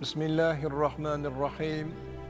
Bismillahirrahmanirrahim.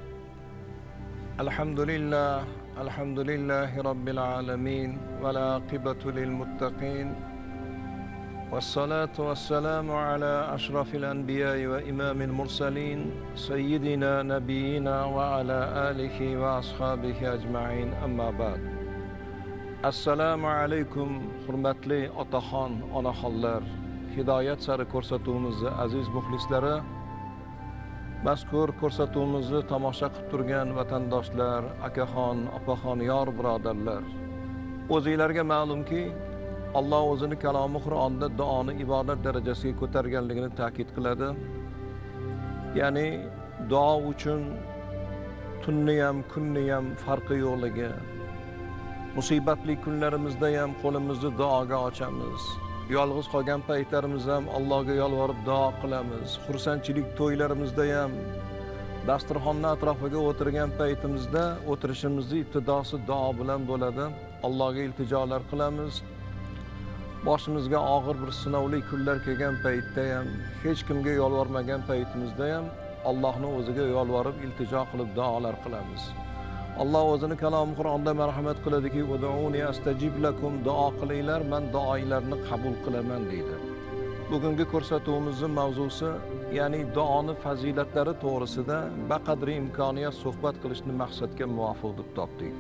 Elhamdülillahi Rabbil alemin. Ve la akibatu lil muttaqin. Vessalatu vesselamu ala aşrafil enbiyai ve imamil mursalin. Seyyidina, nebiyyina ve ala alihi ve ashabihi ecma'in. Amma ba'd. Assalamu alaikum hurmatli otaxon, onaxonlar. Hidayat sari ko'rsatuvimizni aziz muxlislari. Mazkur ko'rsatuvimizni tomosha qilib turgan vatandoshlar, akaxon, opaxon, yor birodarlar. O'zingizlarga ma'lumki, Alloh o'zining kalomi Qur'onda duoni ibodat darajasiga ko'targanligini ta'kid qiladi. Ya'ni duo uchun tunni ham, kunni ham farqi yo'qligi. Musibatli kunlarimizda ham qo'limizni duoga ochamiz. Yolg'iz qolgan paytlarimizda ham Allohga yolvorib duo qilamiz. Xursandchilik to'ylarimizda ham dasturxonning atrofiga o'tirgan paytimizda o'tirishimizni ibtidosi duo bilan bo'ladi. Allohga iltijolar qilamiz. Boshimizga og'ir bir sinovli kunlar kelgan paytda ham, hech kimga yolvormagan paytimizda ham Allohning o'ziga yolvorib iltijo qilib duolar qilamiz. Alloh o'zining kalomi Qur'onda marhamat qiladiki, "Ud'uni astajib lakum", duo qilinglar, men duoinglarni qabul qilaman deydi. Bugungi ko'rsatuvimizning mavzusi, ya'ni duoning fazilatlari to'g'risida baqadri imkoniyat suhbat qilishni maqsadga muvofiq deb topdik.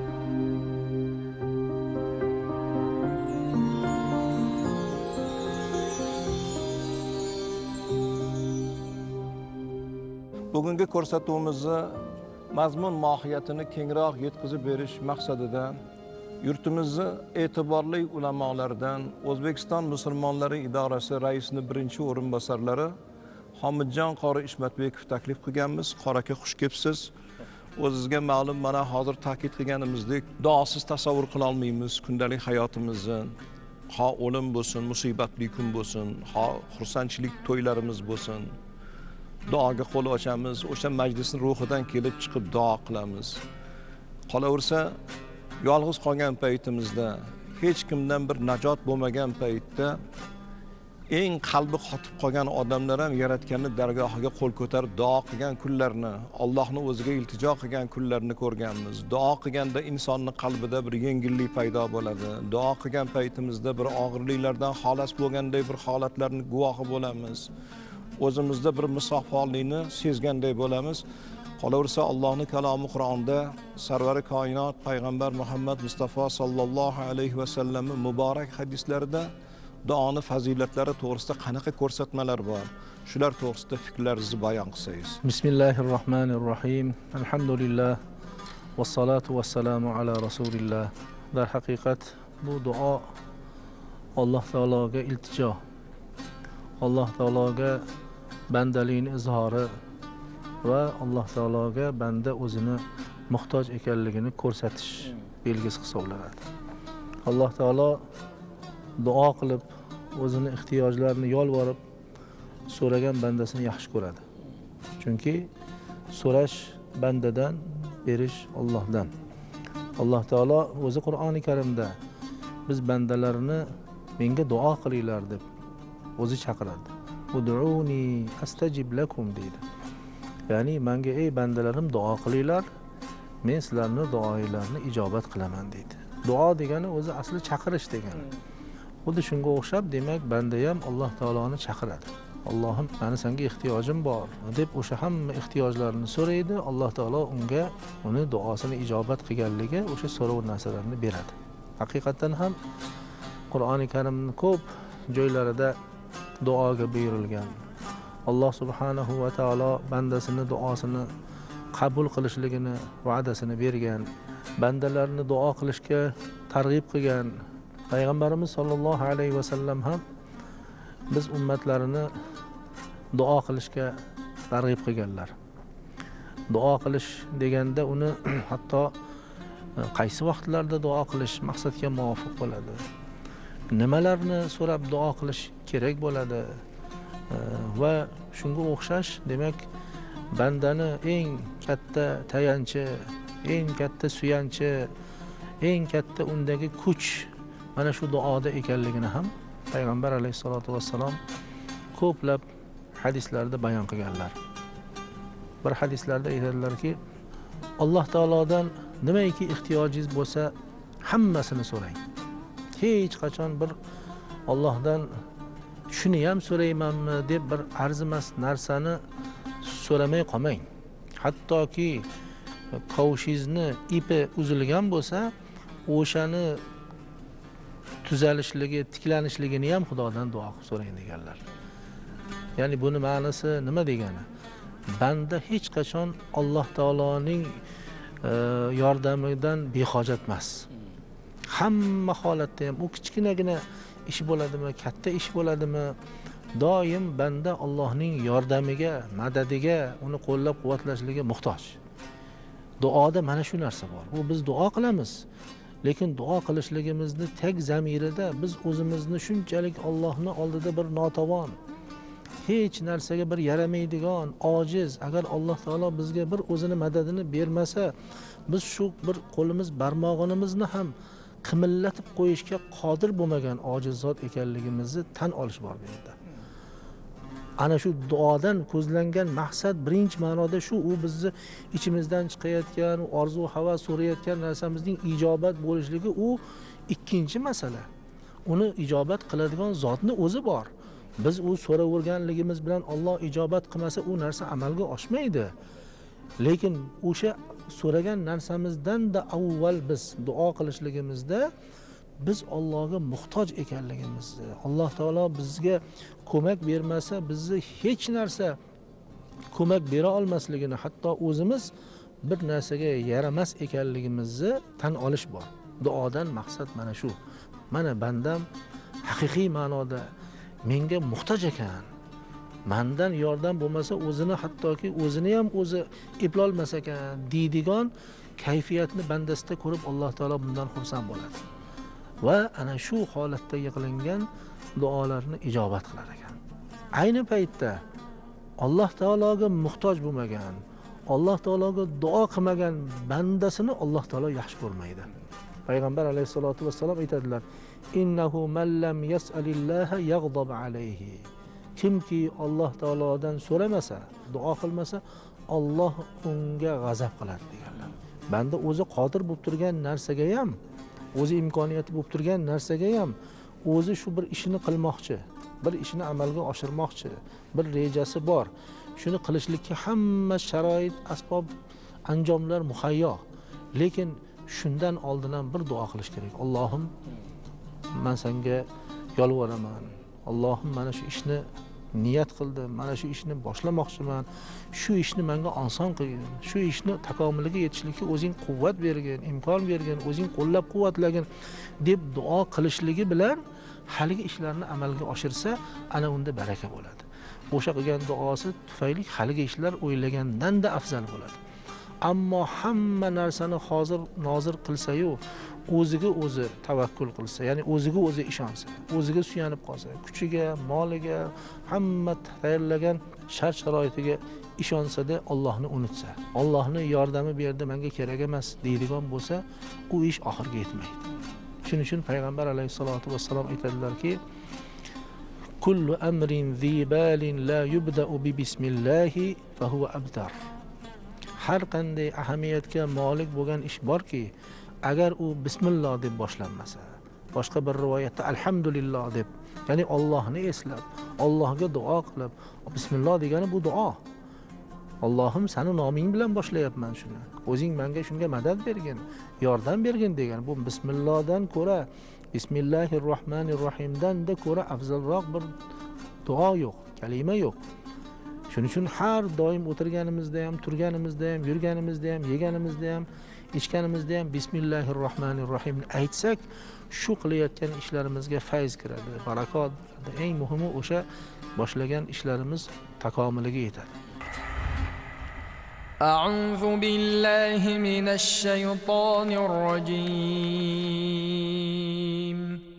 Bugungi ko'rsatuvimizni mazmun mohiyatini kengroq yetkazib berish maqsadida yurtimizning e'tiborli ulamolaridan O'zbekiston Musulmonlari idorasi raisining birinchi o'rinbosarlari Homidjon qori Ishmatbekov taklif qilganmiz. Qori aka, xush kelibsiz. O'zingizga ma'lum, mana hozir ta'kid qilganimizdek, duosiz tasavvur qila olmaymiz kundalik hayotimizni. Ha o'lim bo'lsin, musibatli kun bo'lsin, ha xursandchilik to'ylarimiz bo'lsin. Duoga qo'l ochamiz, o'sha majlisning ruhidan kelib chiqib duo qilamiz. Qolaversa, yolg'iz qolgan paytimizda, hech kimdan bir najot bo'lmagan paytda eng qalbi qotib qolgan odamlar ham Yaratganning dargohiga qo'l ko'tarib duo qilgan kunlarni, Allohning o'ziga iltijo qilgan kunlarni ko'rganmiz. Duo qilganda insonning qalbida bir yengillik paydo bo'ladi. Duo qilgan paytimizda bir og'irliklardan xalos bo'lganday bir holatlarning guvohi bo'lamiz. O'zimizda bir musafolikni sezganday bo'lamiz. Qolaversa, Allohning kalomi Qur'onda sarvari koinot payg'ambar Muhammad Mustafa sallallohu alayhi va sallamning muborak hadislarida duoning fazilatlari to'g'risida qanaqa ko'rsatmalar bor? Shular to'g'risida fikrlaringizni bayon qilsangiz. Bismillahirrohmanirrohim. Alhamdulillah. Vassalatu vassalamu ala rasulillah. Dar haqiqat bu duo Alloh taologa iltijo. Alloh taologa bandaliğin izhori va Alloh taologa banda o'zini muhtoj ekanligini ko'rsatish belgisi hisoblanadi. Alloh taolo duo qilib, o'zini ehtiyojlarini yolvorib so'ragan bandasini yaxshi ko'radi. Chunki so'rash bandadan, berish Allohdan. Alloh taolo o'zi Qur'oni Karimda biz bandalarini menga duo qilinglar deb o'zi chaqiradi. Ud'uni astajib lakum deydi. Ya'ni menga ey bandalarim duo qilinglar, men sizlarning duoinglarni ijobat qilaman deydi. Duo degani o'zi asli chaqirish degani. Xuddi shunga o'xshab, demak banda ham Alloh taoloni chaqiradi. Allohim, meni senga ehtiyojim bor deb o'sha hamma ehtiyojlarini so'raydi. Alloh taolo unga uni duosini ijobat qilganligi o'sha so'rov narsalarni beradi. Haqiqatan ham Qur'oni Karimning ko'p joylarida duoga buyurilgan. Alloh subhanahu va taolo bandasini duosini qabul qilishligini va'dasini bergan. Bandalarni duo qilishga targ'ib qilgan. Payg'ambarimiz sollallohu alayhi va sallam ham biz ummatlarini duo qilishga targ'ib qilganlar. Duo qilish deganda uni hatto qaysi vaqtlarda duo qilish maqsadga muvofiq bo'ladi. Nimalarni so'rab duo qilish kerak bo'ladi va shunga o'xshash, demak, bandani eng katta tayanchi, eng katta suyanchi, eng katta undagi kuch mana shu duoda ekanligini ham payg'ambar alayhisolatu vassalom ko'plab hadislarda bayon qilganlar. bir hadislarda aytadilarki, Alloh taolodan nimaiki ehtiyojingiz bo'lsa, hammasini so'rang. Hech qachon bir Allohdan shuni ham so'raymanmi deb bir arzimas narsani so'ramay qolmang. Hattoki qovushingizni ipi uzilgan bo'lsa, o'shani tuzalishligini, tiklanishligini ham Xudodan duo qilib so'rang deganlar. Ya'ni buni ma'nosi nima degani? Banda hech qachon Alloh taoloning yordamidan behojat emas. Hamma holatda ham u kichkinagina ish bo'ladimi, katta ish bo'ladimi, doim banda Allohning yordamiga, madadiga, uni qo'llab-quvvatlashligiga muhtoj. Duoda mana shu narsa bor. U biz duo qilamiz, lekin duo qilishligimizni tag zamirida biz o'zimizni shunchalik Allohning oldida bir notavon, hech narsaga bir yaramaydigan, ojiz, agar Alloh taolo bizga bir o'zini madadini bermasa, biz shu bir qo'limiz barmog'imizni ham qimillatib qo'yishga qodir bo'lmagan ojiz zot ekanligimizni tan olish bor bu yerda. Ana shu duodan ko'zlangan maqsad birinchi ma'noda shu, u bizni ichimizdan chiqayotgan, orzu, havas so'rayotgan narsamizning ijobat bo'lishligi u ikkinchi masala. Uni ijobat qiladigan zotning o'zi bor. Biz u so'raverganligimiz bilan Alloh ijobat qilmasa u narsa amalga oshmaydi. Lekin o'sha so'ragan narsamizdan da avval biz duo qilishligimizda biz Allohga muhtoj ekanligimizni, Alloh taolo bizga ko'mak bermasa, bizni hech narsa ko'mak bera olmasligini, hatto o'zimiz bir narsaga yaramas ekanligimizni tan olish bor. Duodan maqsad mana shu. Mana bandam haqiqiy ma'noda menga muhtoj ekan. Mendan yordam bo'lmasa, o'zini hattoki o'zini ham o'zi eplolmas ekan deydigan kayfiyatni bandasida ko'rib Alloh taolo bundan xursand bo'ladi. Va ana shu holatda yiqilingan duolarni ijobat qilar ekan. Ayni paytda Alloh taologa muhtoj bo'lmagan, Alloh taologa duo qilmagan bandasini Alloh taolo yaxshi ko'rmaydi. Payg'ambar alayhisolatu vassalom aytadilar: "Innahu man lam yas'alillaha yaghdab alayhi." Kimki Alloh taolodan so'ramasa, duo qilmasa, Alloh unga g'azab qiladi deganlar. Banda o'zi qodir bo'lib turgan narsaga ham, o'zi imkoniyati bo'lib turgan narsaga ham o'zi shu bir ishini qilmoqchi, bir ishini amalga oshirmoqchi, bir rejasi bor. Shuni qilishlikka hamma sharoit, asbob, anjomlar muhayyo. Lekin shundan oldin ham bir duo qilish kerak. Allohim, men senga yolvoraman. Allohim, mana shu ishni niyat qildim, mana shu ishni boshlamoqchiman. Shu ishni menga oson qilgin. Shu ishni takomiliga yetishlikka o'zing quvvat bergin, imkon bergin, o'zing qo'llab-quvvatlagin deb duo qilishligi bilan haligi ishlarni amalga oshirsa, ana unda baraka bo'ladi. O'sha qilgan duosi tufayli haligi ishlar o'ylagandan-da afzal bo'ladi. Ammo hamma narsani hozir nozir qilsa-yu, o'ziga o'zi tavakkul qilsa, ya'ni o'ziga o'zi ishonsa, o'ziga suyanib qolsa, kuchiga, moliga, hamma tayyorlagan shart-sharoitiga ishonsa-da Allohni unutsa, Allohning yordami bu yerda menga kerak emas deydigan bo'lsa, u ish oxirga yetmaydi. Shuning uchun payg'ambar alayhisolatu vassalom aytadilarki: "Kullu amrin zibalin la yubda'u bi bismillahi fa huwa abtar." Har qanday ahamiyatga molik bo'lgan ish borki, agar u bismillah deb boshlanmasa, boshqa bir rivoyatda alhamdulillah deb, ya'ni Allohni eslab, Allohga duo qilib, bismillah degani bu duo. Allohim, seni noming bilan boshlayapman shuni. O'zing menga shunga madad bergin, yordam bergin degan. Bu bismillahdan ko'ra, Bismillahirrohmanirrohimdan da ko'ra afzalroq bir duo yo'q, kalima yo'q. Shuning uchun har doim o'tirganimizda ham, turganimizda ham, yurganimizda ham, yeganimizda ham, ichganimizda ham Bismillahirrohmanirrohimni aytsak, shu qilayotgan ishlarimizga fayz kiradi, barakot kiradi. Eng muhimi o'sha boshlagan ishlarimiz takomiliga yetadi. A'udhu billahi minash shaytonir rojim.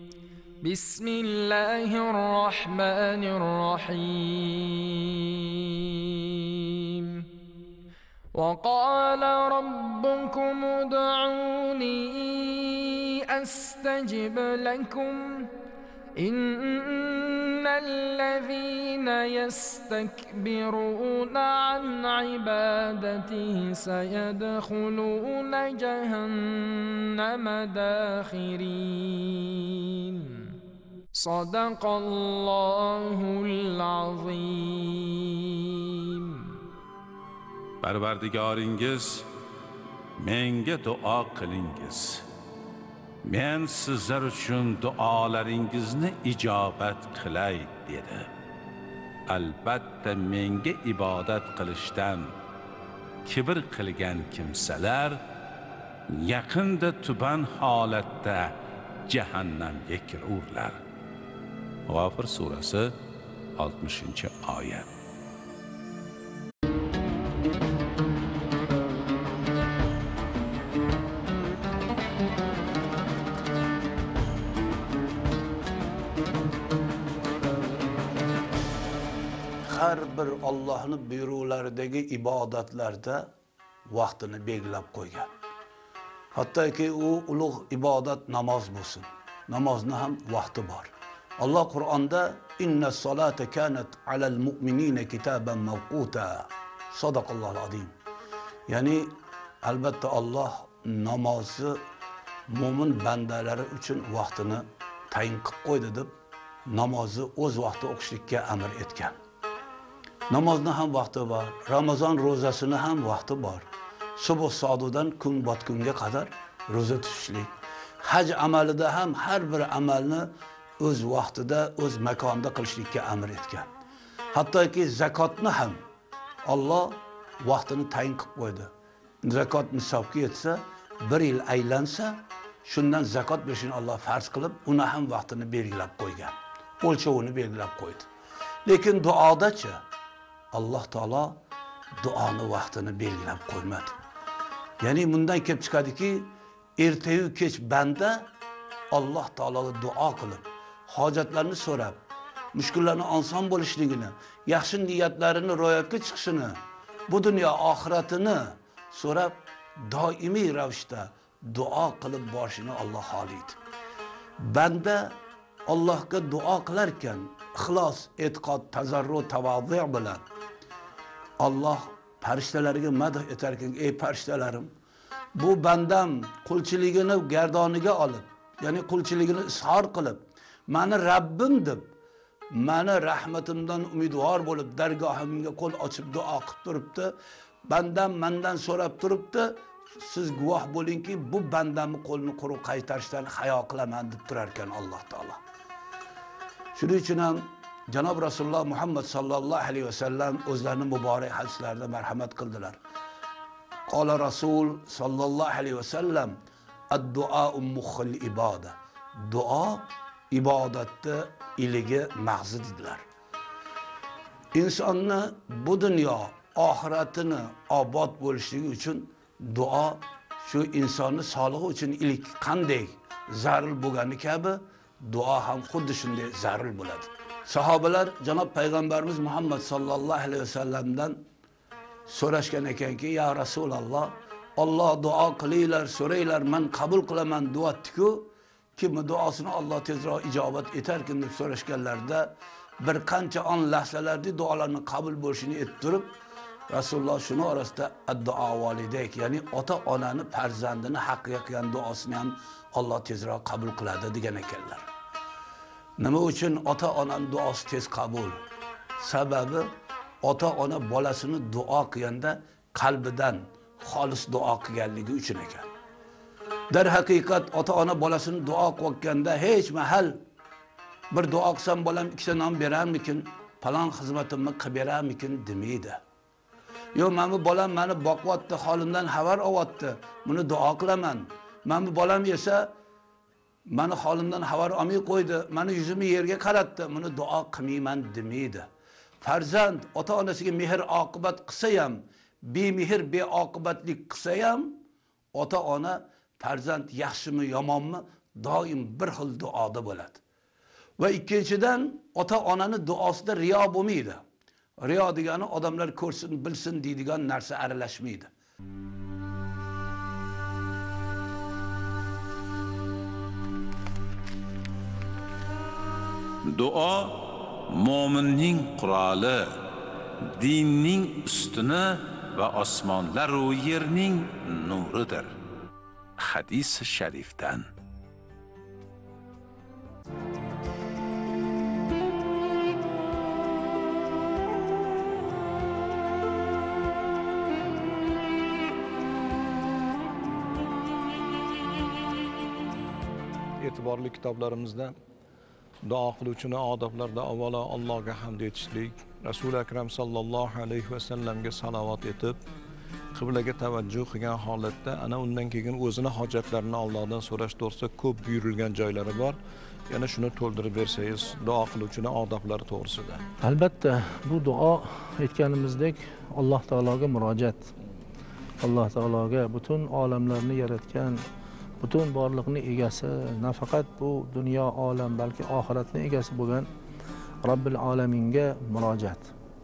Bismillahirrahmanirrahim. وقال ربكم ادعوني أستجب لكم إن الذين يستكبرون عن عبادته سيدخلون جهنم داخرين صدق الله العظيم. Parvardigoringiz menga duo qilingiz. Men sizlar uchun duolaringizni ijobat qilay dedi. Albatta menga ibodat qilishdan kibr qilgan kimsalar yaqinda tuban holatda jahannamga kirurlar. G'ofir surasi 60-oyat. Har bir Allohning buyruqlaridagi ibodatlarda vaqtini belgilab qo'ygan. Hattoki u ulug' ibodat namoz bo'lsin. Namozni ham vaqti bor. Alloh Qur'onda innas solata kanat alal mu'minina kitaban mawquta. Sadaqallohul azim. Ya'ni albatta Alloh namozni mo'min bandalari uchun vaqtini tayin qilib qo'ydi deb namozni o'z vaqtida o'qishlikka amr etgan. Namozni ham vaqti bor, Ramazon ro'zasini ham vaqti bor. Subuh sodudan kun botgunga qadar ro'za tutishlik. Haj amalida ham har bir amalni o'z vaqtida, o'z makonida qilishlikka amr etgan. Hattoki zakotni ham Alloh vaqtini tayin qilib qo'ydi. Zakot nisobga yetsa, 1 yil aylansa, shundan zakot berishni Alloh farz qilib, uni ham vaqtini belgilab qo'ygan. O'lchovini belgilab qo'ydi. Lekin duodachi Alloh taolo duoni vaqtini belgilab qo'ymadi. Ya'ni bundan kelib chiqadiki, ertayu kech banda Alloh taologa duo qilib, hojatlarini so'rab, mushkullarni oson bo'lishligini, yaxshi niyatlarini ro'yobga chiqishini, bu dunyo oxiratini so'rab doimiy ravishda duo qilib borishini Alloh xohlaydi. Banda Allohga duo qilar ekan, ixlos, e'tiqod, tazarru, tavozu bilan Allah farishtalarga madh etar ekan, ey farishtalarim, bu bandam qulchiligini gardoniga olib, ya'ni qulchiligini izhor qilib, meni Rabbim deb, meni rahmatimdan umidvor bo'lib, dargohimga qo'l ochib duo qilib turibdi. Bandam mendan so'rab turibdi. Siz guvoh bo'lingki, bu bandamni qo'lini quruq qaytarishdan hayo qilaman deb turar ekan Alloh taolo. Shuning uchun ham Janob Rasululloh Muhammad sallallohu alayhi vasallam o'zlarining muborak hadislarida marhamat qildilar. Qala Rasul sallallohu alayhi vasallam ad-du'a mukhil iboda. Duo ibodatda iligi mag'zi dedilar. İnsonni bu dunyo oxiratini obod bo'lishligi uchun duo shu insonni sog'lig'i uchun ilk qanday zarur bo'lgani kabi duo ham xuddi shunday zarur bo'ladi. Sahobalar Janob Payg'ambarimiz Muhammad sallallohu alayhi vasallamdan so'rashgan ekanki, ya Rasululloh, Alloh duo qilinglar, so'ranglar, men qabul qilaman duotdi-ku, kim duosini Alloh tezroq ijobat etarkin deb so'rashganlarida bir qancha on lahzalarda duolarning qabul bo'lishini aytib turib, Rasululloh shuni orasida ad-duo validayk, ya'ni ota-onani farzandini haqqiga qilgan duosini ham Alloh tezroq qabul qiladi degan ekanlar. Nima uchun ota-onaning duosi tez qabul? Sababi ota-ona bolasini duo qilganda qalbidan xolis duo qilganligi uchun ekan. Dar haqiqat ota-ona bolasini duo qilganda hech mahal bir duo qilsam bolam ikkita non berarmikin, falon xizmatimni qilib berarmikin demaydi. Yo, mana bolam meni boqyapti, holimdan xabar olyapti, buni duo qilaman. Mana bolam esa meni holimdan xabar olmay qo'ydi, meni yuzimni yerga qaratdi, buni duo qilmayman demaydi. Farzand ota-onasiga mehr oqibat qilsa ham, bemehr beoqibatlik qilsa ham, ota-ona farzand yaxshimi yomonmi doim bir xil duoda bo'ladi. Va ikkinchidan ota-onaning duosida riyo bo'lmaydi. Riyo degani odamlar ko'rsin, bilsin deydigan narsa aralashmaydi. Duo mo'minning quroli, dinning ustuni va osmonlar va yerning nuridir. Hadis sharifdan. E'tiborli kitoblarimizda duo qiluvchini odoblarda avvalo Allohga hamd etishlik, Rasul akram sallallohu alayhi va sallamga salovat etib, qiblaga tavajjuh qilgan holatda ana undan keyin o'zini hojatlarini Allohdan so'rash to'g'risida ko'p buyurilgan joylari bor. Yana shuni to'ldirib bersangiz, duo qiluvchini odoblari to'g'risida. Albatta, bu duo aytganimizdek Alloh taologa murojaat. Alloh taologa butun olamlarni yaratgan, butun borliqni egasi, nafaqat bu dunyo olam, balki oxiratni egasi bo'lgan Robbil alaminga murojaat.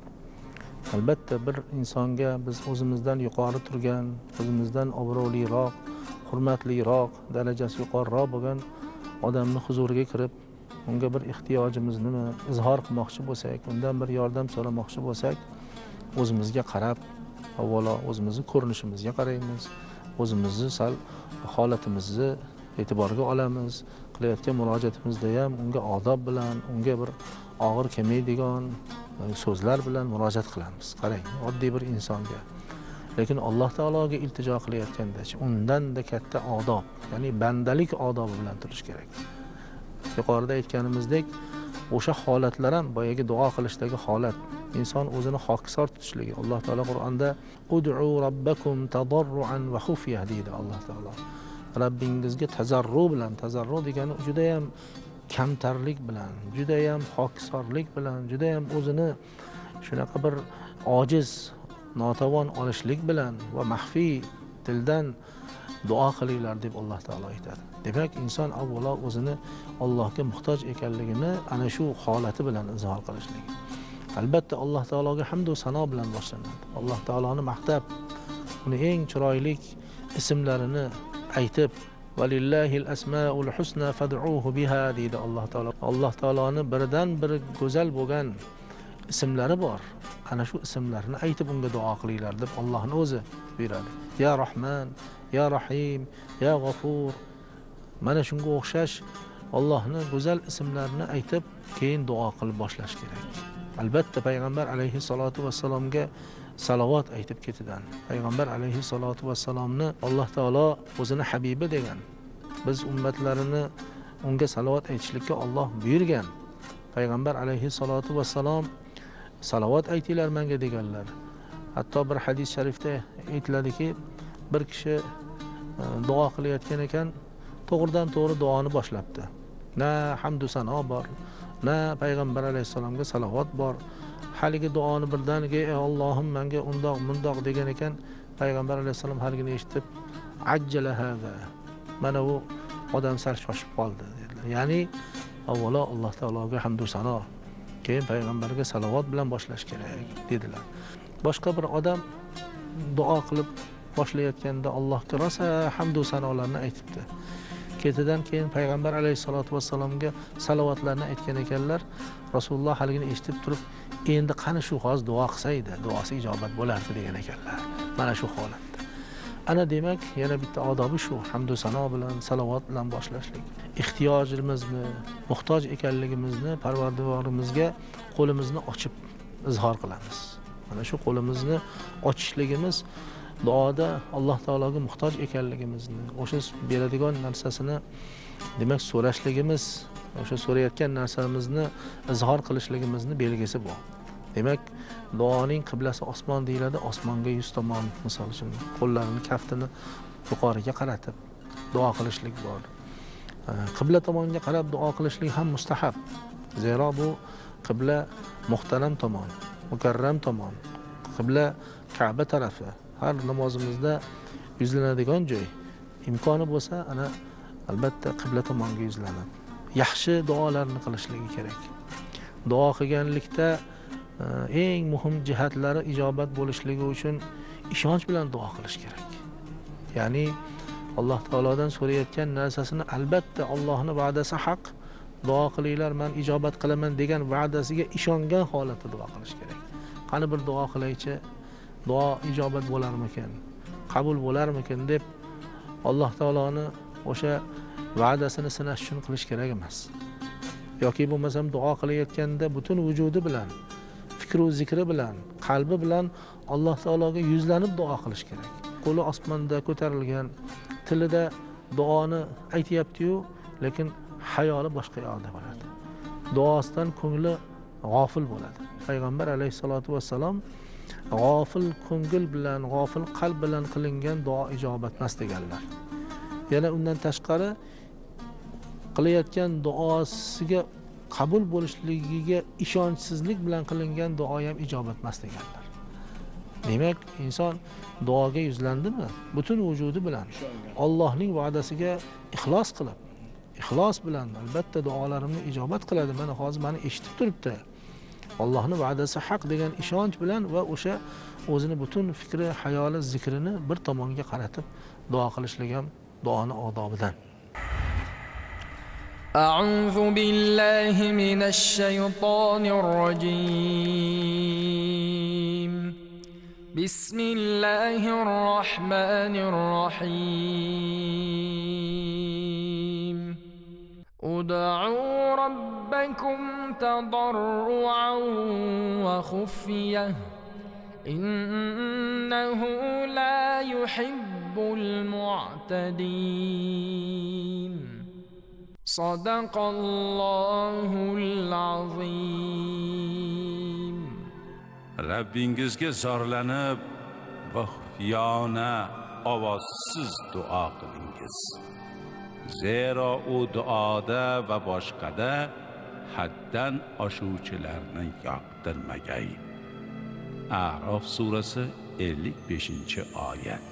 Albatta bir insonga biz o'zimizdan yuqori turgan, o'zimizdan obro'liroq, hurmatliroq, darajasi yuqoriroq bo'lgan odamni huzuriga kirib, unga bir ehtiyojimizni izhor qilmoqchi bo'lsak, undan bir yordam so'ramoqchi bo'lsak, o'zimizga qarab, avvalo o'zimizni ko'rinishimizga qaraymiz, o'zimizni sal holatimizni e'tiborga olamiz, qilayotgan murojaatimizda ham unga odob bilan, unga bir og'ir kelmaydigan so'zlar bilan murojaat qilamiz. Qarang, oddiy bir insonga. Lekin Alloh taologa iltijo qilayotganda undan-da katta odob, ya'ni bandalik odobi bilan turish kerak. Yuqorida aytganimizdek, o'sha holatlar ham boyagi duo qilishdagi holat, inson o'zini hokisor tutishligi. Alloh taolo Qur'onda ud'u robbakum tadarruan va xufya deydi Alloh taolo. Rabbingizga tazarru bilan, tazarru degani juda ham kamtarlik bilan, juda ham hokisorlik bilan, juda ham o'zini shunaqa bir ojiz, notavon olishlik bilan va maxfiy tildan duo qilinglar deb Alloh taolo aytadi. Demak, inson avvalo o'zini Allohga muhtoj ekanligini ana shu holati bilan izhor qilishligi. Albatta Alloh taologa hamd va sano bilan boshlanadi. Alloh taoloni maqtab, uni eng chiroyli ismlarini aytib, valillahil asmaul husna fad'uhu biha deydi Alloh taolo. Alloh taoloni biridan biri go'zal bo'lgan ismlari bor. Ana shu ismlarni aytib unga duo qilinglar deb Allohning o'zi buyuradi. Ya Rahman, ya Rahim, ya G'afur. Mana shunga o'xshash Allohning go'zal ismlarini aytib, keyin duo qilib boshlash kerak. Albatta payg'ambar alayhi salatu vassalomga salovat aytib ketidan. Payg'ambar alayhi salatu vassalomni Alloh taolo o'zini habibi degan. Biz ummatlarini unga salovat aytishlikka Alloh buyurgan. Payg'ambar alayhi salatu vassalom salovat aytinglar menga deganlar. Hatto bir hadis sharifda aytiladiki, bir kishi duo qilayotgan ekan, to'g'ridan to'g'ri duoni boshlabdi. Na hamd va sano bor, na payg'ambar alayhisalomga salovat bor. Haligi duoni birdaniga ey Allohim menga undoq mundoq degan ekan, payg'ambar alayhisalom hargina eshitib ajjala hada. Mana bu odam sal shoshib qoldi dedilar. Ya'ni avvalo Alloh taologa hamd va sano, keyin payg'ambarga salovat bilan boshlash kerak dedilar. Boshqa bir odam duo qilib boshlayotganda Allohga rosa hamd va sanolarni aytibdi. Ketidan keyin payg'ambar alayhisolatu vassalomga salovatlarni aytgan ekanlar. Rasululloh haligini eshitib turib, endi qani shu hozir duo qilsa edi, duosi ijobat bo'lardi degan ekanlar. Mana shu holatda. Ana demak, yana bitta odobi shu, hamd va sano bilan, salovat bilan boshlashlik. Ehtiyojimizni, muhtoj ekanligimizni Parvardigorimizga qo'limizni ochib izhor qilamiz. Mana shu qo'limizni ochishligimiz duoda Alloh taologa muhtoj ekanligimizni, o'sha beradigan narsasini demak so'rashligimiz, o'sha so'rayotgan narsamizni izhor qilishligimizni belgisi bu. Demak, duoning qiblasi osmon deyiladi, osmonga 100 tomon, misol uchun qo'llarini, kaftini yuqoriga qaratib duo qilishlik bor. Qibla tomonga qarab duo qilishlik ham mustahab. Zero bu qibla muhtaram tomon, mukarram tomon. Qibla Ka'ba tarafi. Har namozimizda yuzlanadigan joy. Imkoni bo'lsa, ana albatta qibla tomonga yuzlanadi. Yaxshi duolarni qilishligi kerak. Duo qilganlikda eng muhim jihatlari ijobat bo'lishligi uchun ishonch bilan duo qilish kerak. Ya'ni Alloh taolodan so'rayotgan narsasini albatta Allohning va'dasi haq duo qilinglar, men ijobat qilaman degan va'dasiga ishongan holatda duo qilish kerak. Qani bir duo qilaychi, duo ijobat bo'larmikin, qabul bo'larmikin deb Alloh taoloni o'sha va'dasini sinash uchun qilish kerak emas. Yoki bo'lmasam duo qilayotganda butun vujudi bilan, fikr va zikri bilan, qalbi bilan Alloh taologa yuzlanib duo qilish kerak. Qo'li osmonda ko'tarilgan, tilida duoni aytayapti-yu, lekin hayoli boshqa yoqda bo'ladi. Duosidan ko'ngli g'ofil bo'ladi. Payg'ambar alayhisolatu vassalom g'ofil ko'ngil bilan, g'ofil qalb bilan qilingan duo ijobat emas deganlar. Yana undan tashqari qilayotgan duosiga qabul bo'lishligiga ishonchsizlik bilan qilingan duo ham ijobat emas deganlar. Demak, inson duoga yuzlandimi, butun vujudi bilan Allohning va'dasiga ixlos qilib, ixlos bilan albatta duolarimni ijobat qiladi. Mana hozir meni eshitib turibdi. Allohning va'dasi haq degan ishonch bilan va o'sha o'zini butun fikri, hayoli, zikrini bir tomonga qaratib duo qilishlik ham duoning odobidan. أعوذ بالله من الشيطان الرجيم. بسم الله الرحمن الرحيم. ادعوا ربكم تضرعا وخفية إنه لا يحب المعتدين. صدق الله العظيم. Rabbingizga zorlanib va xufiyona ovozsiz duo qilingiz. Zero u duoda va boshqada haddan oshuvchilarni yoqtirmagay. A'rof surasi 55-oyat.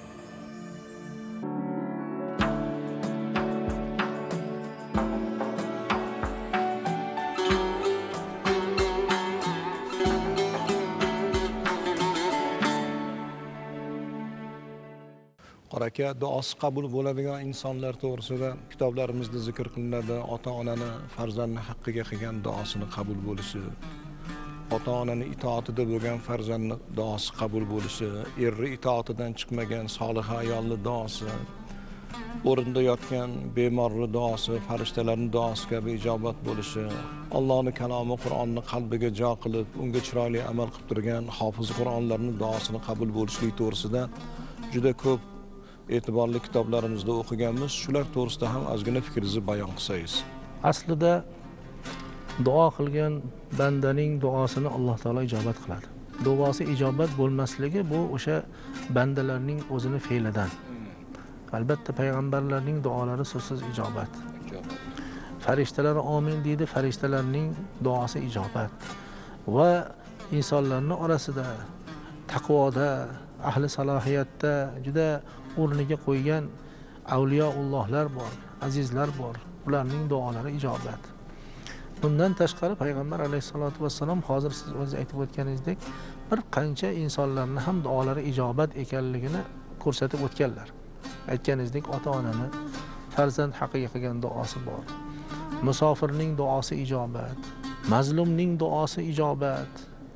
Qoraka duosi qabul bo'ladigan insonlar to'g'risida kitoblarimizda zikr qilinadi. Ota-onani farzandni haqqiga qilgan duosini qabul bo'lishi, ota-onani itoatida bo'lgan farzandni duosi qabul bo'lishi, erri itoatidan chiqmagan solih ayolni duosi, o'rinda yotgan bemorni duosi, farishtalarning duosi kabi ijobat bo'lishi, Allohning kalomi Qur'onni qalbiga jo qilib, unga chiroyli amal qilib turgan hofiz Qur'onlarning duosini qabul bo'lishligi to'g'risida juda ko'p e'tiborli kitoblarimizda o'qiganmiz. Shular to'g'risida ham ozgina fikringizni bayon qilsangiz. Aslida duo qilgan bandaning duosini Alloh taolo ijobat qiladi. Duosi ijobat bo'lmasligi bu o'sha bandalarning o'zini fe'lidan. Albatta payg'ambarlarning duolari so'zsiz ijobat. Farishtalar amin deydi, farishtalarning duosi ijobat. Va insonlarning orasida taqvoda, ahli salohiyatda juda o'rniga qo'ygan avliyoullohlar bor, azizlar bor. Ularning duolari ijobat. Bundan tashqari payg'ambar alayhisolatu vassalom hozir siz o'zingiz aytib o'tganingizdek bir qancha insonlarning ham duolari ijobat ekanligini ko'rsatib o'tganlar. Aytganingizdek ota-onani farzand haqqiga qilgan duosi bor. Musofirning duosi ijobat, mazlumning duosi ijobat,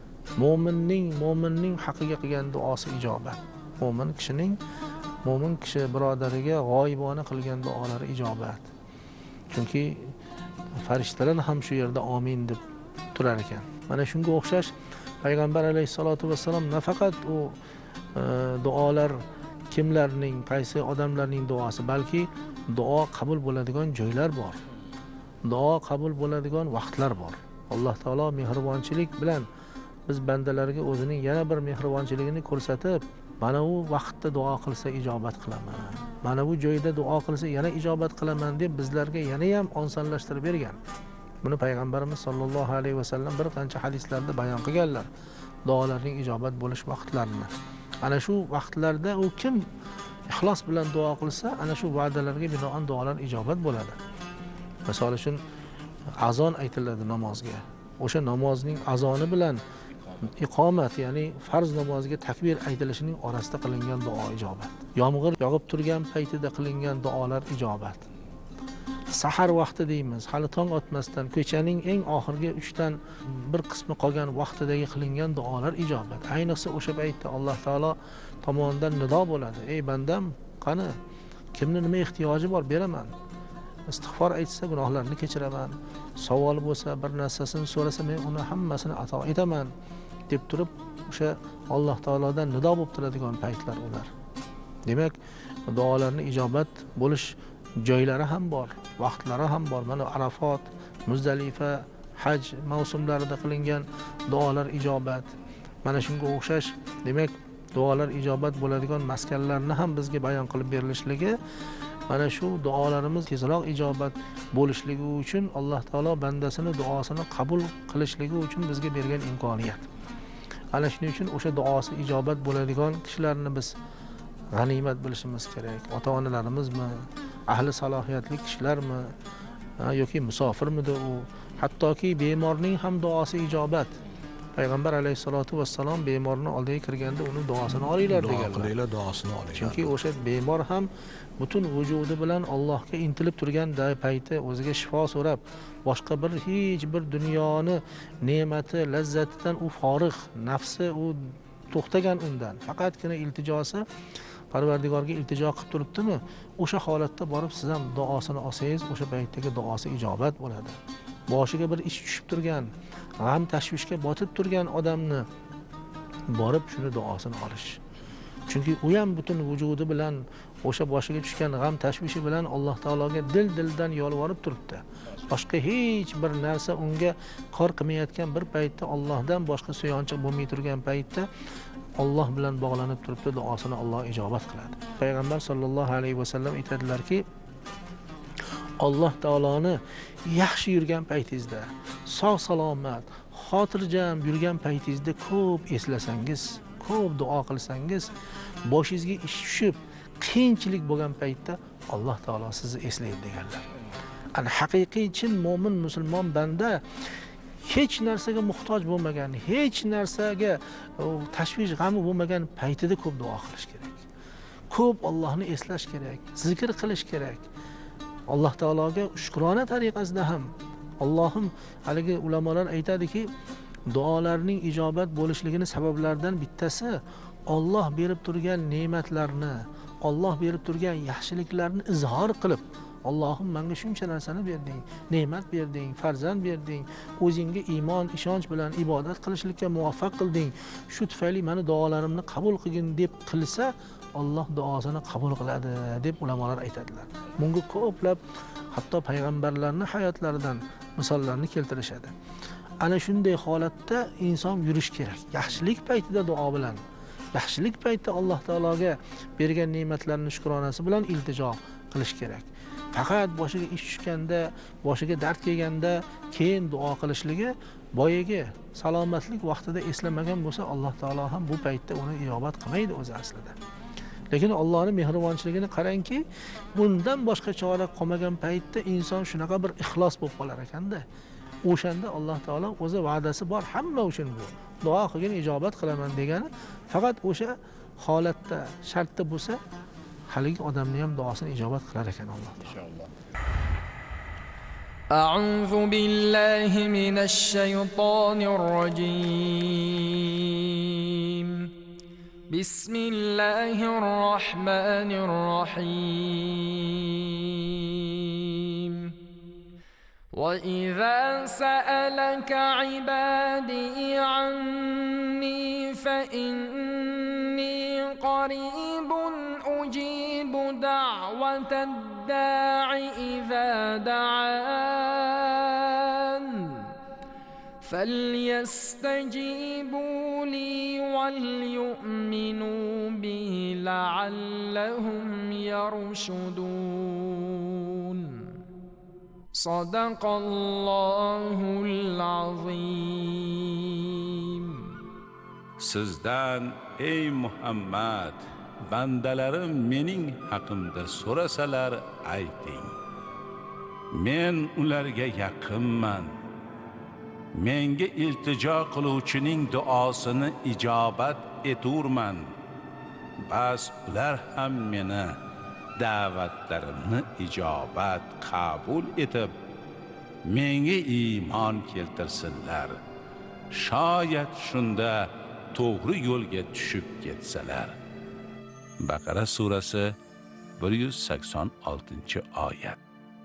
mo'minning haqqiga qilgan duosi ijobat. Mo'min kishi birodariga g'oyibona qilgan duolari ijobat. Chunki farishtalar ham shu yerda amin deb turar ekan. Mana shunga o'xshash payg'ambar alayhisolatu vassalom nafaqat u duolar kimlarning, qaysi odamlarning duosi, balki duo qabul bo'ladigan joylar bor. Duo qabul bo'ladigan vaqtlar bor. Alloh taolo mehribonchilik bilan biz bandalarga o'zining yana bir mehribonchiligini ko'rsatib, mana u vaqtda duo qilsa ijobat qilaman, mana bu joyda duo qilsa yana ijobat qilaman deb bizlarga yana ham osonlashtirib bergan. Buni payg'ambarimiz sollallohu alayhi vasallam bir qancha hadislarda bayon qilganlar. Duolarning ijobat bo'lish vaqtlarini. Ana shu vaqtlarda u kim ixlos bilan duo qilsa, ana shu va'dalarga binoan duolar ijobat bo'ladi. Misol uchun azon aytiladi namozga. O'sha namozning azoni bilan iqomat, ya'ni farz namoziga takbir aytilishining orasida qilingan duo ijobat. Yomg'ir yog'ib turgan paytida qilingan duolar ijobat. sahar vaqti deymiz, hali tong otmasdan ko'chaning eng oxirgi 3dan 1 qismi qolgan vaqtidagi qilingan duolar ijobat. Ayniqsa o'sha paytda Alloh taolo tomonidan nido bo'ladi: "Ey bandam, qani, kimni nima ehtiyoji bor, beraman. Istig'for aytsa gunohlarini kechiraman. Savol bo'lsa, bir narsasini so'rasa, men uni hammasini ato etaman" deb turib, o'sha Alloh taolodan nido bo'lib turadigan paytlar ular. Demak, duolarning ijobat bo'lish joylari ham bor, vaqtlari ham bor. Mana Arafot, Muzdalifa, haj mavsumlarida qilingan duolar ijobat. Mana shunga o'xshash, demak, duolar ijobat bo'ladigan maskanlarni ham bizga bayon qilib berilishligi, mana shu duolarimiz tezroq ijobat bo'lishligi uchun Alloh taolo bandasini duosini qabul qilishligi uchun bizga bergan imkoniyat. Ana shuning uchun o'sha duosi ijobat bo'ladigan kishilarni biz g'animat bilishimiz kerak. Ota-onalarimizmi, ahli salohiyatli kishilarmi yoki musofirmidi u, hattoki bemorning ham duosi ijobat. Payg'ambar alayhisolatu vassalom bemorni oldiga kirganda uni duosini olinglar deganlar. Duosini olinglar. Chunki o'sha bemor ham butun vujudi bilan Allohga intilib turgan payti o'ziga shifo so'rab, boshqa bir hech bir dunyoni ne'mati, lazzatidan u forig', nafsi u to'xtagan undan. Faqatgina iltijosi Parvardigorga iltijo qilib turibdimi? O'sha holatda borib siz ham duosini olsangiz, o'sha paytdagi duosi ijobat bo'ladi. Boshiga bir ish tushib turgan, g'am tashvishga botib turgan odamni borib shuni duosini olish. Chunki u ham butun vujudi bilan o'sha boshiga tushgan g'am tashvishi bilan Alloh taologa dildan yolvorib turibdi. Boshqa hech bir narsa unga qor qilmayotgan bir paytda, Allohdan boshqa suyonchiq bo'lmay turgan paytda Alloh bilan bog'lanib turibdi, duosini Alloh ijobat qiladi. Payg'ambar sollallohu alayhi vasallam aytadilarki, Alloh taoloni yaxshi yurgan paytingizda, sog' salomat, xotirjam yurgan paytingizda ko'p eslasangiz, ko'p duo qilsangiz, boshingizga ish tushib, qiyinchilik bo'lgan paytda Alloh taolo sizni eslaydi deganlar. Ana haqiqiy chin mo'min musulmon banda hech narsaga muhtoj bo'lmagan, hech narsaga tashvish g'ami bo'lmagan paytida ko'p duo qilish kerak. Ko'p Allohni eslash kerak, zikr qilish kerak. Alloh taologa shukrona tariqasida ham Allohim, haligi ulamolar aytadiki, duolarning ijobat bo'lishligining sabablaridan bittasi Alloh berib turgan ne'matlarni, Alloh berib turgan yaxshiliklarni izhor qilib, Allohim menga shuncha narsani berding, ne'mat berding, farzand berding, o'zingga iymon, ishonch bilan ibodat qilishlikka muvaffaq qilding. Shu tufayli meni duolarimni qabul qilgin deb qilsa, Alloh duosini qabul qiladi deb ulamolar aytadilar. Bunga ko'plab hatto payg'ambarlarning hayotlaridan misollarni keltirishadi. Ana shunday holatda inson yurish kerak. Yaxshilik paytida duo bilan, yaxshilik paytida Alloh taologa bergan ne'matlarning shukronasi bilan iltijo qilish kerak. Faqat boshiga ish tushganda, boshiga dard kelganda keyin duo qilishligi, boyagi salomatlik vaqtida eslamagan bo'lsa, Alloh taolo ham bu paytda uni ijobat qilmaydi o'zi aslida. Lekin Allohning mehribonchiligini qarangki, bundan boshqa chora qolmagan paytda inson shunaqa bir ixlos bo'lib qolar ekanda. O'shanda Alloh taolo o'zi va'dasi bor, hamma uchun bu. Duo qilgan ijobat qilaman degani, faqat o'sha holatda, shartda bo'lsa, haligi odamni ham duosini ijobat qilar ekan Alloh inshaalloh. أعوذ بالله من الشيطان الرجيم. بسم الله الرحمن الرحيم. وإذا سألك عبادي عني فإني قريب أجيب دعوة الداع إذا دعان فليستجيبوا لي وليؤمنوا بي لعلهم يرشدون. صدق الله العظيم. Sizdan ey Muhammad, bandalarim mening haqimda so'rasalar ayting. Men ularga yaqinman. Menga iltijo qiluvchining duosini ijobat eturman. Bas ular ham meni da'vatlarimni ijobat qabul etib menga iymon keltirsinlar. Shoyat shunda to'g'ri yo'lga tushib ketsalar. Baqara surasi 186-oyat.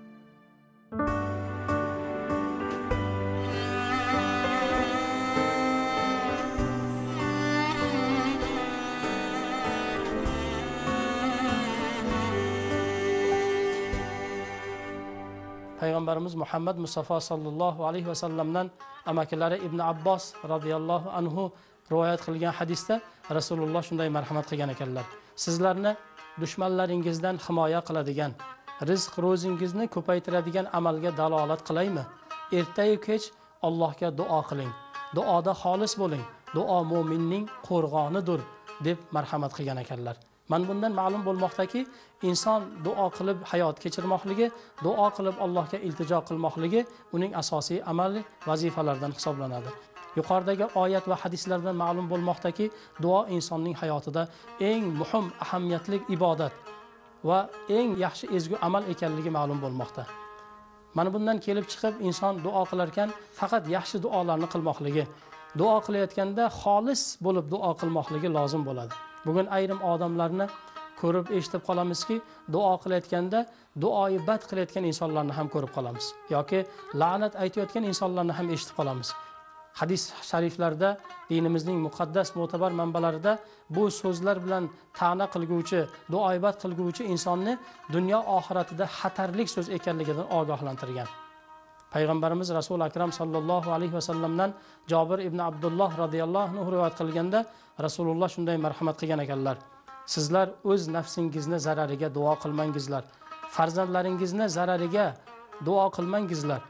Payg'ambarimiz Muhammad Mustafa sallallohu alayhi va sallamdan amakilari Ibn Abbos radhiyallohu anhu rivoyat qilgan hadisda Rasululloh shunday marhamat qilgan ekanlar. Sizlarni dushmanlaringizdan himoya qiladigan, rizq ro'zingizni ko'paytiradigan amalga dalolat qilaymi? Ertayu kech Allohga duo qiling. Duoda xolis bo'ling. Duo mu'minning qo'rg'onidir deb marhamat qilgan ekanlar. Man bundan ma'lum bo'lmoqdaki, inson duo qilib hayot kechirmoqligi, duo qilib Allohga iltijo qilmoqligi uning asosiy amali vazifalaridan hisoblanadi. Yuqoridagi oyat va hadislardan ma'lum bo'lmoqdaki, duo insonning hayotida eng muhim, ahamiyatli ibodat va eng yaxshi ezgu amal ekanligi ma'lum bo'lmoqda. Mana bundan kelib chiqib inson duo qilar ekan, faqat yaxshi duolarni qilmoqligi, duo qilayotganda xolis bo'lib duo qilmoqligi lozim bo'ladi. Bugun ayrim odamlarni ko'rib eshitib qolamizki, duo qilayotganda duoyi bad qilayotgan insonlarni ham ko'rib qolamiz yoki la'nat aytayotgan insonlarni ham eshitib qolamiz. Hadis shariflarda, dinimizning muqaddas mo'tabar manbalarida bu so'zlar bilan ta'na qilguvchi, duoibat qilguvchi insonni dunyo oxiratida xatarlik so'z ekanligidan ogohlantirgan. Payg'ambarimiz Rasul akram sallallohu alayhi va sallamdan Jabir ibn Abdulloh radhiyallohu anhu rivoyat qilganda Rasululloh shunday marhamat qilgan ekanlar. Sizlar o'z nafsingizni zarariga duo qilmangizlar. Farzandlaringizni zarariga duo qilmangizlar.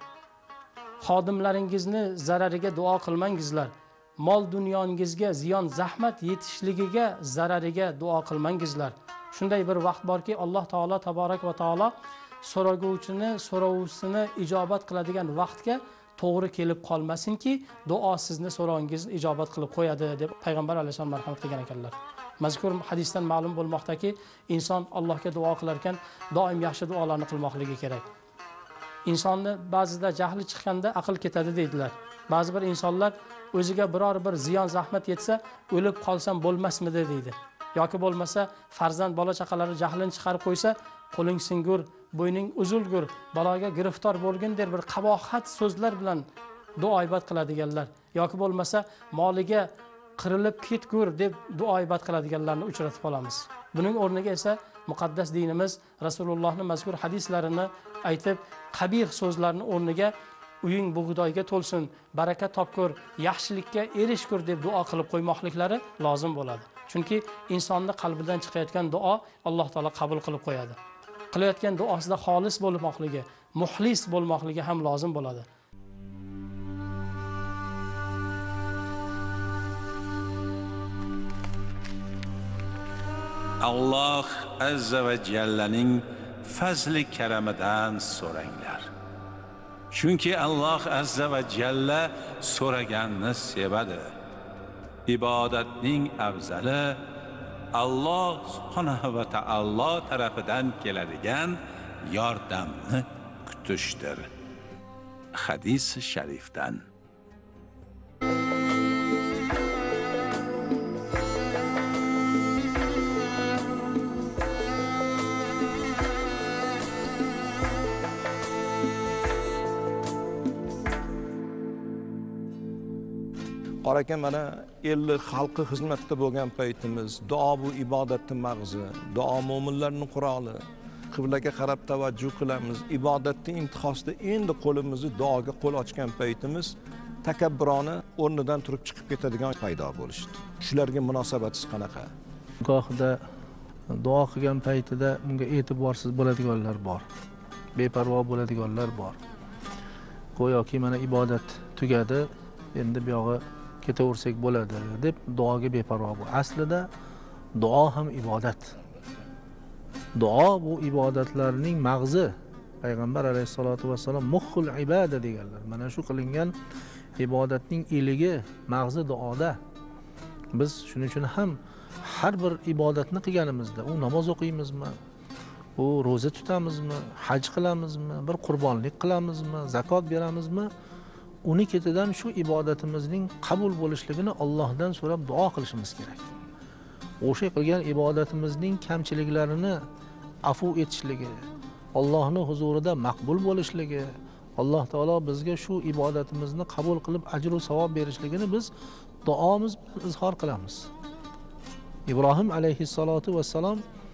Xodimlaringizni zarariga duo qilmangizlar. Mol dunyongizga ziyon zahmat yetishligiga zarariga duo qilmangizlar. Shunday bir vaqt borki, Alloh taolo taborak va taolo so'raguvchini, so'rovusini ijobat qiladigan vaqtga to'g'ri kelib qolmasinki, duo sizni so'rovingizni ijobat qilib qo'yadi deb payg'ambar alayhisalom marhamat qilgan ekanlar. Mazkur hadisdan ma'lum bo'lmoqdaki, inson Allohga duo qilar ekan, doim yaxshi duolarni qilmoqligi kerak. Insonni ba'zida jahli chiqqanda aql ketadi deydilar. Ba'zi bir insonlar o'ziga biror bir ziyon zahmat yetsa, o'lib qolsam bo'lmasmidi deydi. Yoki bo'lmasa farzand bola chaqalari jahlini chiqarib qo'ysa, qo'ling singur, bo'yning uzilgur, baloga giriftor bo'lgin der bir qabohat so'zlar bilan duoibat qiladiganlar. Yoki bo'lmasa moliga qirilib ketgur deb duoibat qiladiganlarni uchratib qolamiz. Buning o'rniga esa muqaddas dinimiz Rasulullohning mazkur hadislarini aytib, qabih so'zlarning o'rniga uying bug'doyga to'lsin, baraka topkur, yaxshilikka erishgur deb duo qilib qo'ymoqliklari lozim bo'ladi. Chunki insonning qalbidan chiqayotgan duo Alloh taolo qabul qilib qo'yadi. Qilayotgan duosida xolis bo'lmoqligi, muxlis bo'lmoqligi ham lozim bo'ladi. Alloh azza va jallaning fazli karamidan so'ranglar. Chunki Alloh azza va jalla so'raganni sevadi. Ibodatning afzali Alloh subhanahu va taolo tarafidan keladigan yordamni kutishdir. Hadis sharifdan. Qaraka mana 50 xalqi xizmatda bo'lgan paytimiz, duo bu ibodatning mag'zi, duo mo'minlarning quroli. Qiblaga qarab tavajjuh qilamiz. Ibodatning intihosida endi qo'limizni duoga qo'l ochgan paytimiz takabburona o'rnidan turib chiqib ketadigan paydo bo'lishdi. Shularga munosabatingiz qanaqa? Gohida duo qilgan paytida unga e'tiborsiz bo'ladiganlar bor. Beparvo bo'ladiganlar bor. Go'yoki mana ibodat tugadi, endi bu yog'i ketaversak bo'ladi deb duoga beparvo bo'l. Aslida duo ham ibodat. Duo bu ibodatlarning mag'zi. Payg'ambar alayhisolatu vassalom muhul ibada deganlar. Mana shu qilingan ibodatning iligi, mag'zi duoda. Biz shuning uchun ham har bir ibodatni qilganimizda, u namoz o'qiymizmi, bu ro'za tutamizmi, haj qilamizmi, bir qurbonlik qilamizmi, zakot beramizmi, uni ketidan shu ibodatimizning qabul bo'lishligini Allohdan so'rab duo qilishimiz kerak. O'sha qilgan ibodatimizning kamchiliklarini afu etishligi, Allohning huzurida maqbul bo'lishligi, Alloh taolo bizga shu ibodatimizni qabul qilib ajr va savob berishligini biz duomiz bilan izhor qilamiz. Ibrohim alayhissalatu vassalom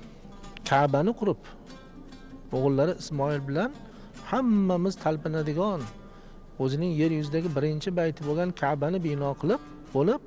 Ka'bani qurib, o'g'illari Ismoil bilan hammamiz talpinadigan o'zining yer yuzidagi birinchi bayti bo'lgan Ka'bani bino qilib bo'lib,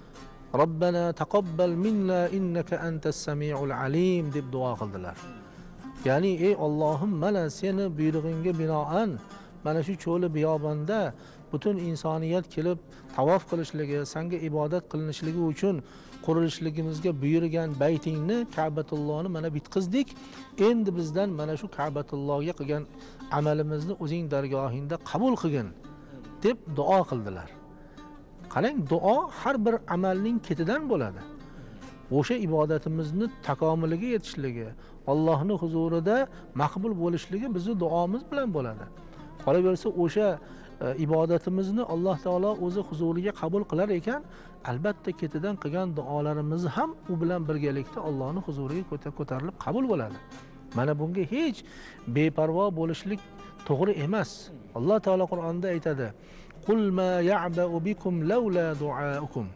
Robbana taqabbal minna innaka antas samiul alim deb duo qildilar. Ya'ni ey Allohim, mana seni buyrug'ingga binoan mana shu cho'li biyobonda butun insoniyat kelib tavof qilishligi, senga ibodat qilinishligi uchun qurilishligimizga buyurgan baytingni, Ka'batullohni mana bitqizdik. Endi bizdan mana shu Ka'batullohga qilgan amalimizni o'zing dargohingda qabul qilgin deb duo qildilar. Qarang, duo har bir amalning ketidan bo'ladi. O'sha ibodatimizni takomiliga yetishligi, Allohning huzurida maqbul bo'lishligi bizning duomiz bilan bo'ladi. Qolaversa o'sha ibodatimizni Alloh taolo o'zi huzuriga qabul qilar ekan, albatta ketidan qilgan duolarimiz ham u bilan birgalikda Allohning huzuriga ko'tarilib qabul bo'ladi. Mana bunga hech beparvo bo'lishlik to'g'ri emas. Alloh taolo Qur'onda aytadi: "Qul ma ya'ba'u bikum laula du'aukum."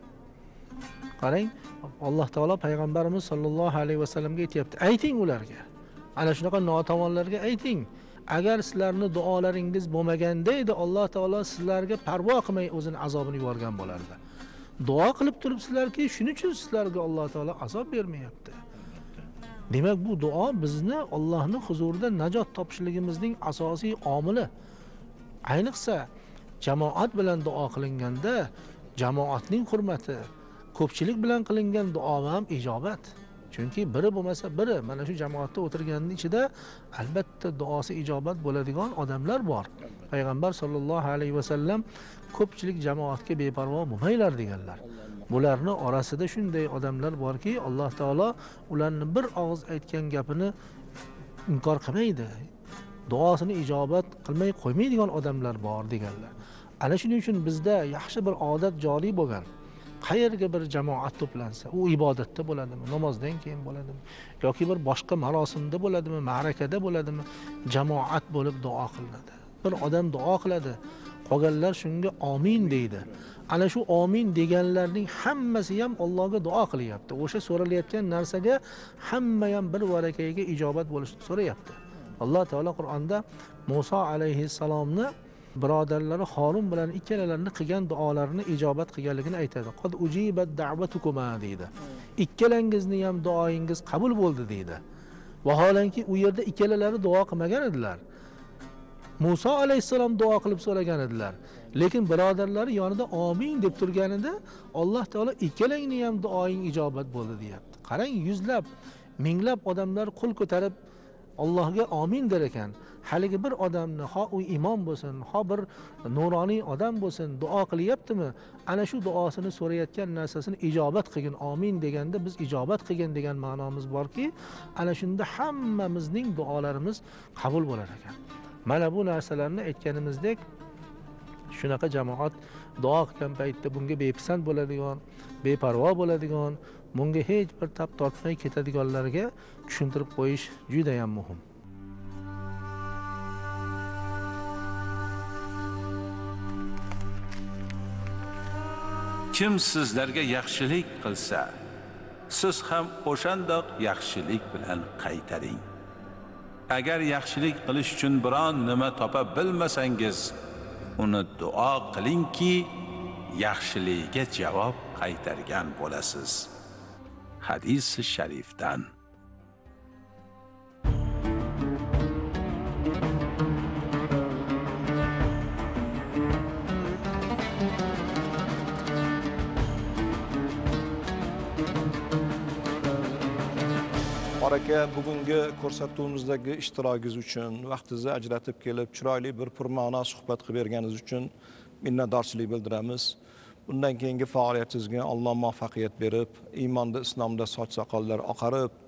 Qarang, Alloh taolo payg'ambarimiz sollallohu alayhi vasallamga aytibdi: "Ayting ularga. Ana shunaqa notomonlarga ayting. Agar sizlarni duolaringiz bo'lmaganda edi, Alloh taolo sizlarga parvo qilmay o'zini azobini yuborgan bo'lardi. Duo qilib turibsizlarki, shuning uchun sizlarga Alloh taolo azob bermayapti." Demak, bu duo bizni Allohning huzurida najot topishligimizning asosiy omili. Ayniqsa jamoat bilan duo qilinganda, jamoatning hurmati, ko'pchilik bilan qilingan duo ham ijobat. Chunki biri bo'lmasa biri, mana shu jamoatda o'tirganning ichida albatta duosi ijobat bo'ladigan odamlar bor. Payg'ambar sollallohu alayhi vasallam ko'pchilik jamoatga beparvo bo'lmanglar deganlar. Bularning orasida shunday odamlar borki, Alloh taolo ularni bir og'iz aytgan gapini inkor qilmaydi. Duosini ijobat qilmay qo'ymaydigan odamlar bor deganlar. Ana shuning uchun bizda yaxshi bir odat joriy bo'lgan. Qayerga bir jamoat to'plansa, u ibodatda bo'ladimi, namozdan keyin bo'ladimi, yoki bir boshqa marosimda bo'ladimi, ma'rakada bo'ladimi, jamoat bo'lib duo qilinadi. Bir odam duo qiladi, qolganlar shunga amin deydi. Ana shu amin deganlarning hammasi ham Allohga duo qilyapti. O'sha so'ralayotgan narsaga hamma ham bir varakaga ijobat bo'lishni so'rayapti. Alloh taolo Qur'onda Musa alayhissalomni birodarlari Harun bilan ikkalalarini qilgan duolarini ijobat qilganligini aytadi. Qad ujibat da'vatukuma deydi. Ikkalangizni ham duoingiz qabul bo'ldi deydi. Vaholanki u yerda ikkalalari duo qilmagan edilar. Musa alayhissalom duo qilib so'ragan edilar. Lekin birodarlari yonida amin deb turganida Alloh taolo ikkalangni ham duoing ijobat bo'ldi deyapti. Qarang, yuzlab, minglab odamlar qo'l ko'tarib Allohga amin der ekan. Haligi bir odamni, ha u imom bo'lsin, ha bir nuroniy odam bo'lsin, duo qilyaptimi? Ana shu duosini so'rayotgan narsasini ijobat qilgin, amin deganda biz ijobat qilgan degan ma'nomiz borki, ana shunda hammamizning duolarimiz qabul bo'lar ekan. Mana bu narsalarni aytganimizdek, shunaqa jamoat duo qilgan paytda bunga bepisand bo'ladigan, beparvo bo'ladigan, bunga hech bir tap tortmay ketadiganlarga tushuntirib qo'yish juda ham muhim. Kim sizlarga yaxshilik qilsa, siz ham o'shandoq yaxshilik bilan qaytaring. Agar yaxshilik qilish uchun biron nima topa bilmasangiz, uni duo qilingki, yaxshiligiga javob qaytargan bo'lasiz. Hadis-i sharifdan. Aka, bugungi ko'rsatuvimizdagi ishtirokingiz uchun, vaqtingizni ajratib kelib, chiroyli bir purma'no suhbat qilib berganingiz uchun minnatdorchilik bildiramiz. Bundan keyingi faoliyatingizga Alloh muvaffaqiyat berib, iymonda, islomda soch soqollar oqarib,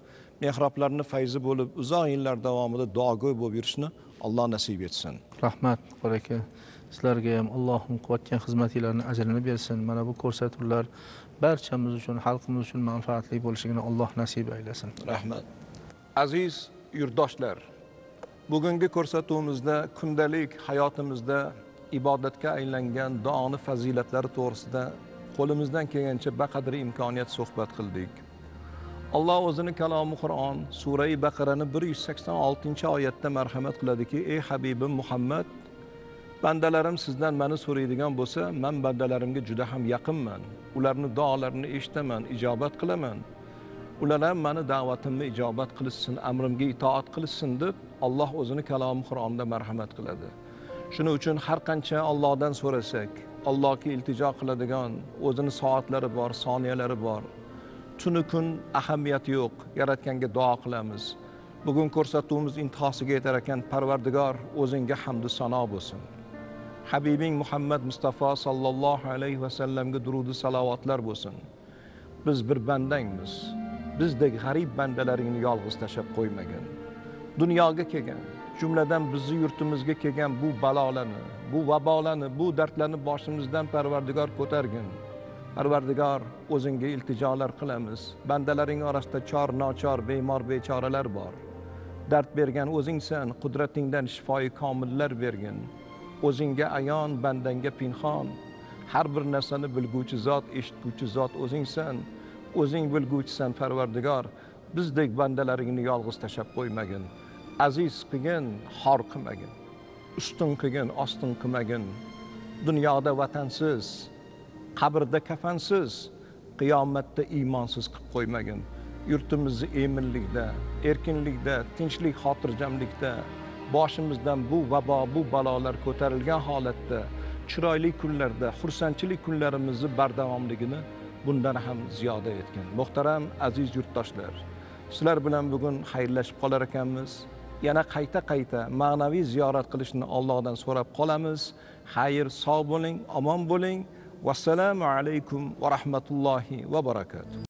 mehroblarni fayzi bo'lib, uzoq yillar davomida duogo'y bo'lib yurishni Alloh nasib etsin. Rahmat, baraka. Sizlarga ham Allohning qilayotgan xizmatinglarning ajrini bersin. Mana bu ko'rsatuvlar barchamiz uchun, xalqimiz uchun manfaatli bo'lishini Alloh nasib aylasin. Rahmat. Aziz yurtdoshlar, bugungi ko'rsatuvimizda kundalik hayotimizda ibodatga aylangan duoni fazilatlari to'g'risida qo'limizdan kelgancha baqadri imkoniyat suhbat qildik. Alloh o'zining kalomi Qur'on sura-i Baqaraning 186-oyatda marhamat qiladiki: "Ey Habibim Muhammad, bandalarim sizdan meni so'raydigan bo'lsa, men bandalarimga juda ham yaqinman. Ularning duolarini eshitaman, ijobat qilaman. Ular ham meni da'vatimni ijobat qilishsin, amrimga itoat qilishsin" deb Alloh o'zining kalomi Qur'onda marhamat qiladi. Shuning uchun har qancha Allohdan so'rasak, Allohga iltijo qiladigan o'zining soatlari bor, soniyalari bor. Tuni kun ahamiyati yo'q, yaratganga duo qilamiz. Bugun ko'rsatuvimiz intihosiga yetar ekan, Parvardigor o'zingga hamd va sano bo'lsin. Habibing Muhammad Mustafa sallallohu alayhi va sallamga durud va salovatlar bo'lsin. Biz bir bandangmiz. Bizdek g'arib bandalaringni yolg'iz tashlab qo'ymagin. Dunyoga kelgan, jumladan bizni yurtimizga kelgan bu balolarni, bu vabolarni, bu dardlarni boshimizdan Parvardigor ko'targin. Parvardigor, o'zingga iltijolar qilamiz. Bandalaring orasida chor, nochor, bemor, bechoralar bor. Dard bergan o'zingsan, qudratingdan shifoyi komillar bergin. O'zingga ayon, bandanga pinhon. Har bir narsani bilguvchi zot, eshitguvchi zot o'zingsan. O'zing bilguvchisan Parvardigor. Bizdek bandalaringni yolg'iz tashlab qo'ymagin. Aziz qilgin, xor qilmagin. Ustun qilgin, ostin qilmagin. Dunyoda vatansiz, qabrda kafansiz, qiyomatda iymonsiz qilib qo'ymagin. Yurtimizni eminlikda, erkinlikda, tinchlik, xotirjamlikda, boshimizdan bu vabo, bu balolar ko'tarilgan holatda, chiroyli kunlarda, xursandchilik kunlarimizni bardavomligini bundan ham ziyoda etgan. Muhtaram aziz yurtdoshlar, sizlar bilan bugun xayrlashib qolar ekanmiz. Yana qayta ma'naviy ziyorat qilishni Allohdan so'rab qolamiz. Xayr, sog' bo'ling, omon bo'ling. Vassalamu alaykum va rahmatullohi va barakatuh.